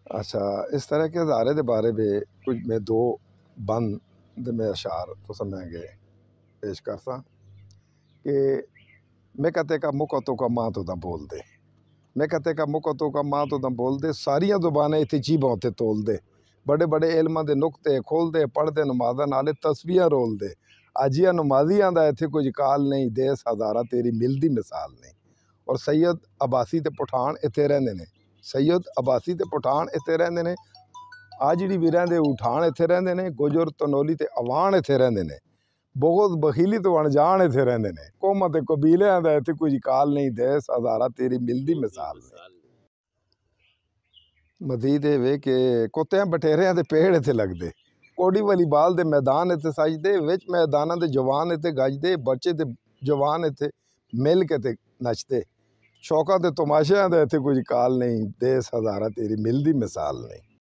अच्छा, इस तरह के हज़ारे दे बारे में कुछ मैं दो बंद में अशार तो समझेंगे पेश करसा कि मैं कहते का मुकतो का माँ तो बोल दे, मैं कहते का मुकतो का माँ तो बोल दे, सारिया जुबानें इतनी चीबों ते तोल दे, बड़े बड़े इल्मां दे नुकते खोल दे, पढ़दे नमाज़ां नाले तस्बीहां रोल दे, अजिया नमाजियां दा इत्थे कुछ काल नहीं, देस हज़ारा तेरी मिलदी मिसाल नहीं। और सैयद अब्बासी ते पठान इत्थे रहिंदे ने, सैयद अब्बासी ते पठान इत्थे रहिंदे ने, आजड़ी भी रहिंदे उठान इत्थे रहिंदे ने, गुजर तनोली ते अवान इत्थे रहिंदे ने, बहुत बखीली तो अनजान इत्थे रहिंदे ने, कौमां ते कबीलियां दा इत्थे कुछ काल नहीं, देस हज़ारा तेरी मिलदी मिसाल नहीं। मजीद ये वे कि कुत्तियां बटेरियां दे पेड़ इत्थे लगदे, कोड़ी वाली बाल दे मैदान इत्थे सजदे, विच मैदानां दे जवान इत्थे गजदे, बच्चे ते जवान इत्थे मिल के ते नचदे, शौकां ते तमाशियां दा इत्थे कुछ काल नहीं, देस हज़ारा तेरी मिलदी मिसाल नहीं।